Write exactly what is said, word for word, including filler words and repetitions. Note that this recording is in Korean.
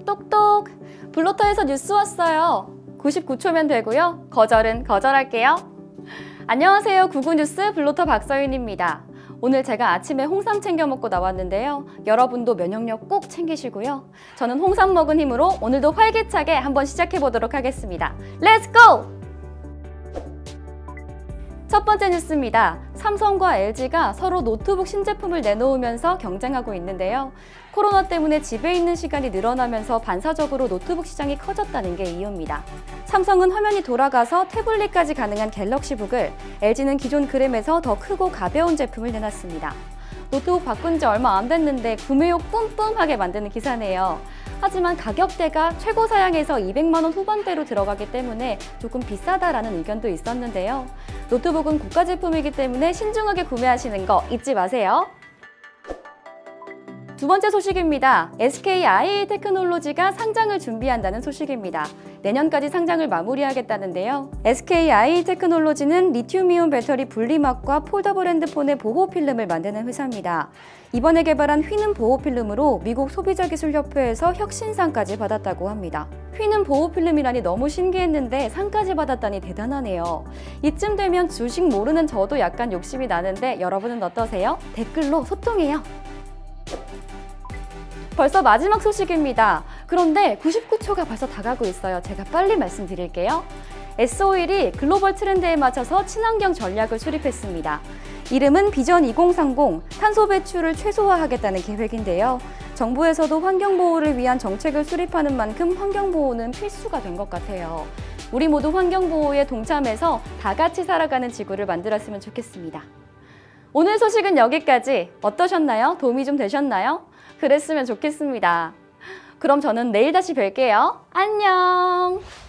똑똑! 블로터에서 뉴스 왔어요. 구십구 초면 되고요. 거절은 거절할게요. 안녕하세요. 구구뉴스 블로터 박서윤입니다. 오늘 제가 아침에 홍삼 챙겨 먹고 나왔는데요. 여러분도 면역력 꼭 챙기시고요. 저는 홍삼 먹은 힘으로 오늘도 활기차게 한번 시작해 보도록 하겠습니다. 렛츠 고! 첫 번째 뉴스입니다. 삼성과 엘지가 서로 노트북 신제품을 내놓으면서 경쟁하고 있는데요. 코로나 때문에 집에 있는 시간이 늘어나면서 반사적으로 노트북 시장이 커졌다는 게 이유입니다. 삼성은 화면이 돌아가서 태블릿까지 가능한 갤럭시북을, 엘지는 기존 그램에서 더 크고 가벼운 제품을 내놨습니다. 노트북 바꾼 지 얼마 안 됐는데 구매욕 뿜뿜하게 만드는 기사네요. 하지만 가격대가 최고 사양에서 이백만 원 후반대로 들어가기 때문에 조금 비싸다라는 의견도 있었는데요. 노트북은 고가 제품이기 때문에 신중하게 구매하시는 거 잊지 마세요. 두 번째 소식입니다. 에스케이아이에이 테크놀로지가 상장을 준비한다는 소식입니다. 내년까지 상장을 마무리하겠다는데요. 에스케이아이에이 테크놀로지는 리튬이온 배터리 분리막과 폴더블 핸드폰의 보호 필름을 만드는 회사입니다. 이번에 개발한 휘는 보호 필름으로 미국 소비자기술협회에서 혁신상까지 받았다고 합니다. 휘는 보호 필름이라니 너무 신기했는데 상까지 받았다니 대단하네요. 이쯤 되면 주식 모르는 저도 약간 욕심이 나는데 여러분은 어떠세요? 댓글로 소통해요. 벌써 마지막 소식입니다. 그런데 구십구 초가 벌써 다가고 있어요. 제가 빨리 말씀드릴게요. 에스오일이 글로벌 트렌드에 맞춰서 친환경 전략을 수립했습니다. 이름은 비전 이공삼공, 탄소 배출을 최소화하겠다는 계획인데요. 정부에서도 환경보호를 위한 정책을 수립하는 만큼 환경보호는 필수가 된 것 같아요. 우리 모두 환경보호에 동참해서 다 같이 살아가는 지구를 만들었으면 좋겠습니다. 오늘 소식은 여기까지. 어떠셨나요? 도움이 좀 되셨나요? 그랬으면 좋겠습니다. 그럼 저는 내일 다시 뵐게요. 안녕!